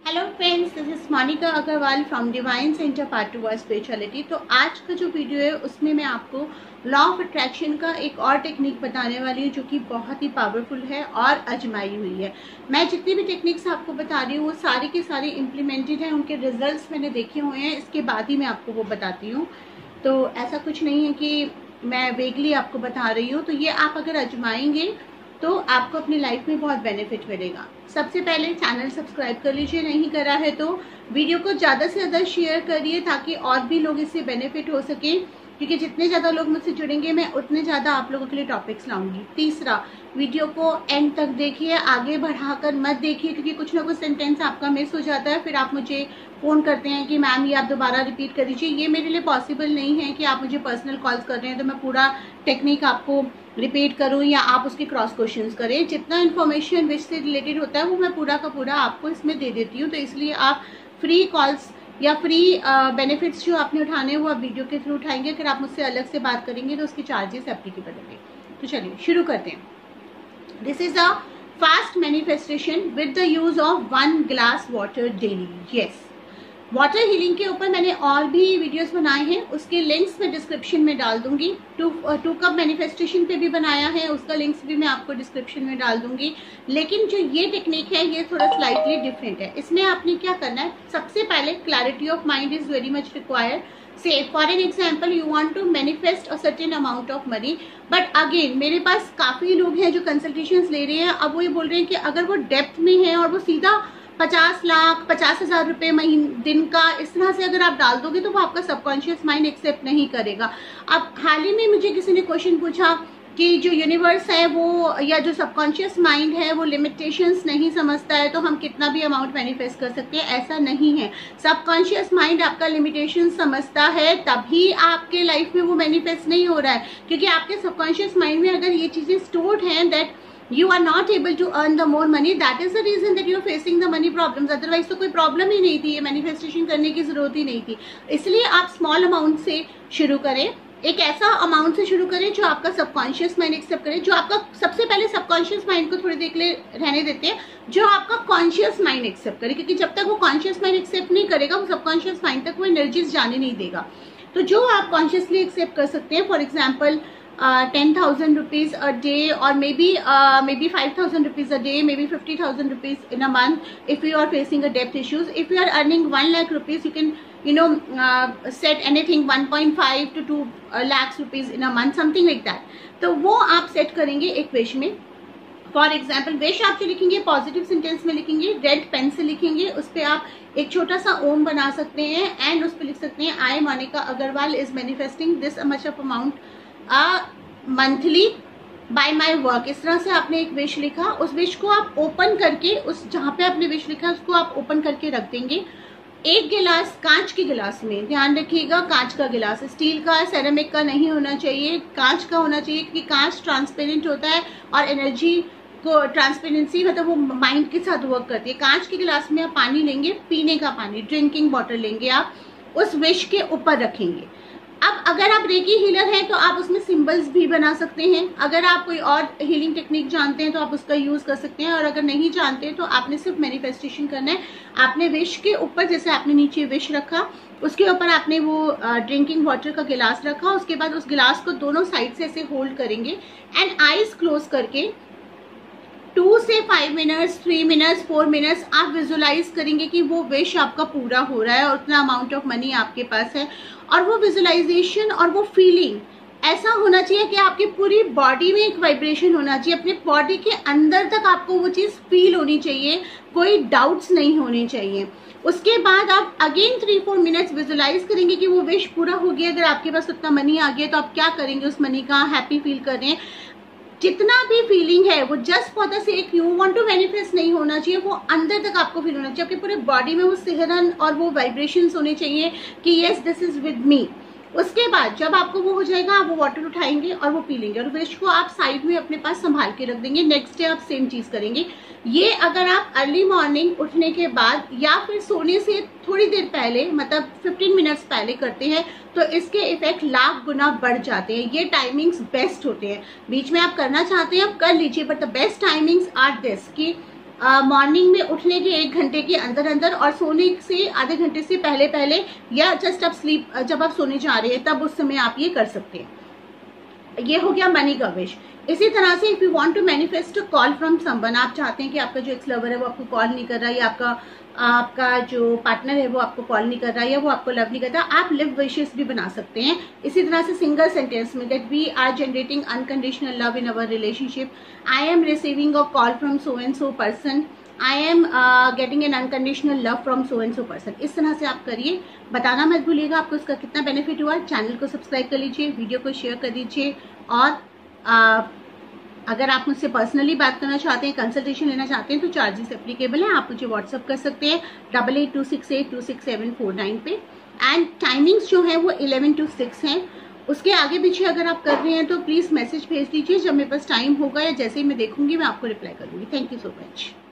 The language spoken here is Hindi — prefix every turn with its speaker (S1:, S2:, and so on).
S1: Hello friends, this is Monika Agarwal from divine centre part 2 spirituality. तो आज का जो वीडियो है उसमें मैं आपको लॉ ऑफ अट्रैक्शन का एक और टेक्निक बताने वाली हूँ जो कि बहुत ही पावरफुल है और आजमाई हुई है। मैं जितनी भी टेक्निक्स आपको बता रही हूँ वो सारी के सारे इम्प्लीमेंटेड हैं, उनके रिजल्ट्स मैंने देखे हुए हैं, इसके बाद ही मैं आपको वो बताती हूँ। तो ऐसा कुछ नहीं है कि मैं वेगली आपको बता रही हूँ। तो ये आप अगर आजमाएंगे तो आपको अपनी लाइफ में बहुत बेनिफिट मिलेगा। सबसे पहले चैनल सब्सक्राइब कर लीजिए, नहीं करा है तो वीडियो को ज़्यादा से ज़्यादा शेयर करिए ताकि और भी लोग इससे बेनिफिट हो सके, क्योंकि जितने ज़्यादा लोग मुझसे जुड़ेंगे मैं उतने ज़्यादा आप लोगों के लिए टॉपिक्स लाऊंगी। तीसरा, वीडियो को एंड तक देखिए, आगे बढ़ाकर मत देखिए, क्योंकि कुछ ना कुछ सेंटेंस आपका मिस हो जाता है, फिर आप मुझे फ़ोन करते हैं कि मैम ये आप दोबारा रिपीट कर दीजिए। ये मेरे लिए पॉसिबल नहीं है कि आप मुझे पर्सनल कॉल्स कर रहे हैं तो मैं पूरा टेक्निक आपको रिपीट करूं या आप उसके क्रॉस क्वेश्चंस करें। जितना इन्फॉर्मेशन विच से रिलेटेड होता है वो मैं पूरा का पूरा आपको इसमें दे देती हूँ। तो इसलिए आप फ्री कॉल्स या फ्री बेनिफिट्स जो आपने उठाने हैं वो आप वीडियो के थ्रू उठाएंगे। अगर आप मुझसे अलग से बात करेंगे तो उसके चार्जेस एप्लीकेबल होंगे। तो चलिए शुरू करते हैं। This is a fast manifestation with the use of 1 glass water daily. Yes, water healing के ऊपर मैंने और भी वीडियोस बनाए हैं, उसके लिंक्स मैं डिस्क्रिप्शन में डाल दूंगी। टू कप मैनिफेस्टेशन पे भी बनाया है, उसका लिंक्स भी मैं आपको डिस्क्रिप्शन में डाल दूंगी। लेकिन जो ये टेक्निक है ये थोड़ा स्लाइटली डिफरेंट है। इसमें आपने क्या करना है, सबसे पहले clarity of mind is very much required. Say for an example you want to manifest a certain amount of money, but again मेरे पास काफी लोग हैं जो कंसल्टेशंस ले रहे हैं। अब वो ये बोल रहे हैं कि अगर वो डेप्थ में है और वो सीधा 50 लाख 50,000 रुपए दिन का इस तरह से अगर आप डाल दोगे तो वो आपका सबकॉन्शियस माइंड एक्सेप्ट नहीं करेगा। अब हाल ही में मुझे किसी ने क्वेश्चन पूछा कि जो यूनिवर्स है वो या जो सबकॉन्शियस माइंड है वो लिमिटेशंस नहीं समझता है तो हम कितना भी अमाउंट मैनिफेस्ट कर सकते हैं। ऐसा नहीं है, सबकॉन्शियस माइंड आपका लिमिटेशन समझता है तभी आपके लाइफ में वो मैनिफेस्ट नहीं हो रहा है, क्योंकि आपके सबकॉन्शियस माइंड में अगर ये चीजें स्टोर्ड हैं that you are not able to earn the more money, that is the reason that you are facing the money problems। otherwise तो कोई प्रॉब्लम ही नहीं थी, ये मैनिफेस्टेशन करने की जरूरत ही नहीं थी। इसलिए आप स्मॉल अमाउंट से शुरू करें, एक ऐसा अमाउंट से शुरू करें जो आपका सबकॉन्शियस माइंड एक्सेप्ट करे, जो आपका सबसे पहले सबकॉन्शियस माइंड को थोड़ी देर के लिए रहने देते हैं, जो आपका कॉन्शियस माइंड एक्सेप्ट करे, क्योंकि जब तक वो कॉन्शियस माइंड एक्सेप्ट नहीं करेगा वो सबकॉन्शियस माइंड तक वो एनर्जीज जाने नहीं देगा। तो जो आप कॉन्शियसली एक्सेप्ट कर सकते हैं, for example 10,000 rupees a day, or maybe 5,000 rupees a day, maybe 50,000 rupees in a month if you are facing a debt issues. If you are earning 1 lakh rupees, you can set anything 1.5 to 2 lakhs rupees in a month, something like that। तो वो आप सेट करेंगे एक विश में। फॉर एग्जाम्पल विश आप जो लिखेंगे पॉजिटिव सेंटेंस में लिखेंगे, रेड पेन से लिखेंगे, उस पर आप एक छोटा सा ओम बना सकते हैं एंड उस पर लिख सकते हैं I Monika Agarwal is manifesting this much of amount monthly by my work. इस तरह से आपने एक विश लिखा, उस विश को आप ओपन करके उस जहां पे आपने विश लिखा उसको आप ओपन करके रख देंगे। एक गिलास कांच के गिलास में, ध्यान रखिएगा कांच का गिलास, स्टील का सेरेमिक का नहीं होना चाहिए, कांच का होना चाहिए, क्योंकि कांच ट्रांसपेरेंट होता है और एनर्जी को ट्रांसपेरेंसी मतलब वो माइंड के साथ वर्क करती है। कांच के गिलास में आप पानी लेंगे, पीने का पानी, ड्रिंकिंग वाटर लेंगे, आप उस विश के ऊपर रखेंगे। अब अगर आप रेकी हीलर हैं तो आप उसमें सिंबल्स भी बना सकते हैं। अगर आप कोई और हीलिंग टेक्निक जानते हैं तो आप उसका यूज कर सकते हैं, और अगर नहीं जानते तो आपने सिर्फ मैनिफेस्टेशन करना है। आपने विश के ऊपर, जैसे आपने नीचे विश रखा उसके ऊपर आपने वो ड्रिंकिंग वाटर का गिलास रखा, उसके बाद उस गिलास को दोनों साइड से ऐसे होल्ड करेंगे एंड आईज क्लोज करके 2 से 5 मिनट्स 3 मिनट्स 4 मिनट्स आप विजुलाइज करेंगे कि वो विश आपका पूरा हो रहा है और उतना अमाउंट ऑफ मनी आपके पास है। और वो विजुलाइजेशन और वो फीलिंग ऐसा होना चाहिए कि आपकी पूरी बॉडी में एक वाइब्रेशन होना चाहिए, अपने बॉडी के अंदर तक आपको वो चीज फील होनी चाहिए, कोई डाउट्स नहीं होने चाहिए। उसके बाद आप अगेन 3-4 मिनट्स विजुलाइज करेंगे कि वो विश पूरा हो गया। अगर आपके पास उतना मनी आ गया तो आप क्या करेंगे उस मनी का, हैप्पी फील कर रहे हैं, जितना भी फीलिंग है वो just for the sake you want to manifest नहीं होना चाहिए, वो अंदर तक आपको फील होना चाहिए, आपके पूरे बॉडी में वो सिहरन और वो वाइब्रेशंस होने चाहिए कि yes this is with me. उसके बाद जब आपको वो हो जाएगा आप वो वाटर उठाएंगे और वो पी लेंगे और विश को आप साइड में अपने पास संभाल के रख देंगे। नेक्स्ट डे आप सेम चीज करेंगे। ये अगर आप अर्ली मॉर्निंग उठने के बाद या फिर सोने से थोड़ी देर पहले, मतलब 15 मिनट्स पहले करते हैं तो इसके इफेक्ट लाख गुना बढ़ जाते हैं। ये टाइमिंग्स बेस्ट होते हैं। बीच में आप करना चाहते हैं आप कर लीजिए, but the best timings are this कि मॉर्निंग में उठने के 1 घंटे के अंदर अंदर और सोने से आधे घंटे से पहले पहले या जस्ट आप स्लीप जब आप सोने जा रहे हैं तब उस समय आप ये कर सकते हैं। ये हो गया मनी का विश। इसी तरह से if you want to manifest a call from someone, आप चाहते हैं कि आपका जो एक्स लवर है वो आपको कॉल नहीं कर रहा है या आपका जो पार्टनर है वो आपको कॉल नहीं कर रहा है या वो आपको लव नहीं करता, आप लिव विशेस भी बना सकते हैं। इसी तरह से सिंगल सेंटेंस में that we are generating unconditional love in our relationship, I am receiving a call from so and so person, I am getting an unconditional love from so and so person. इस तरह से आप करिए। बताना मत भूलिएगा आपको इसका कितना बेनिफिट हुआ। चैनल को सब्सक्राइब कर लीजिए, वीडियो को शेयर कर दीजिए और अगर आप मुझसे पर्सनली बात करना चाहते हैं, कंसल्टेशन लेना चाहते हैं तो चार्जेस एप्लीकेबल हैं। आप मुझे व्हाट्सअप कर सकते हैं 8826826749 पे। एंड टाइमिंग्स जो है वो 11 to 6 हैं। उसके आगे पीछे अगर आप कर रहे हैं तो प्लीज़ मैसेज भेज दीजिए, जब मेरे पास टाइम होगा या जैसे ही मैं देखूंगी मैं आपको रिप्लाई करूंगी। Thank you so much.